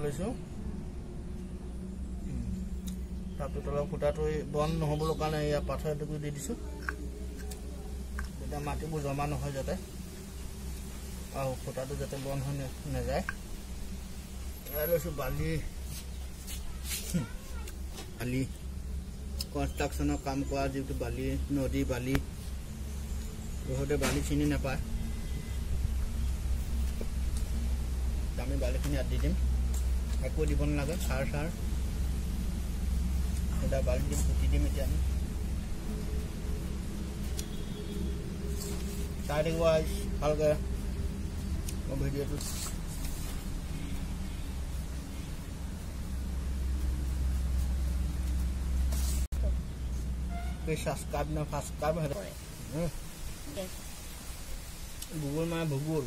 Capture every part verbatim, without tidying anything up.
লৈছো তাপটো তলৰ ফুটাটো বন নহ'বৰ কাৰণে ইয়া পাথৰ এটুকু দি দিছো এটা মাটিবোৰ জমা নহয় যাতে আৰু ফুটাটো যাতে বন হৈ নাযায় এয়া লৈছো বালি বালি কনষ্ট্ৰাকশ্যনৰ কাম কৰা যিটো বালি নদী বালি বহুতে বালি চিনি নাপায় আমি বালিখিনি আদি দিম একো দিব নালাগে সাৰ সাৰ এটা বালি দিম পুতি দিম এতিয়া আমি চাই থাকিব ভালকে মোৰ ভিডিঅ'টো সাবস্ক্ৰাইব না সাবস্ক্ৰাইব হয় ভূগোল মানে ভূগোল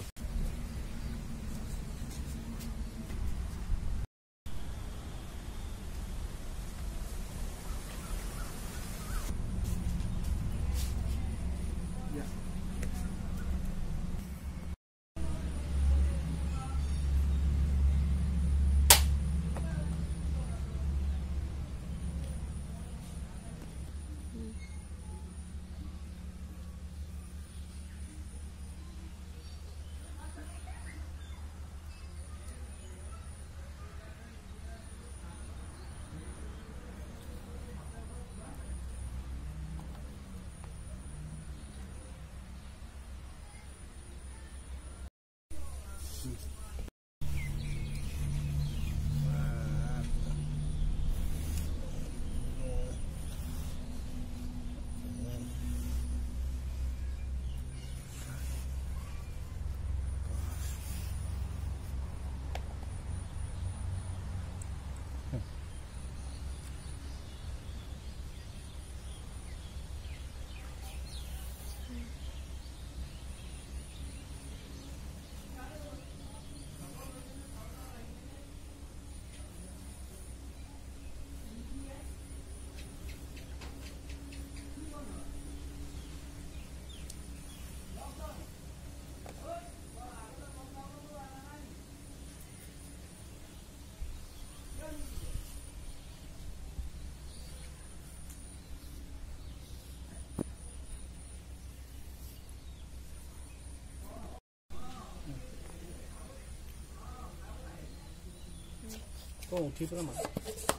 Kau uthi pura mas.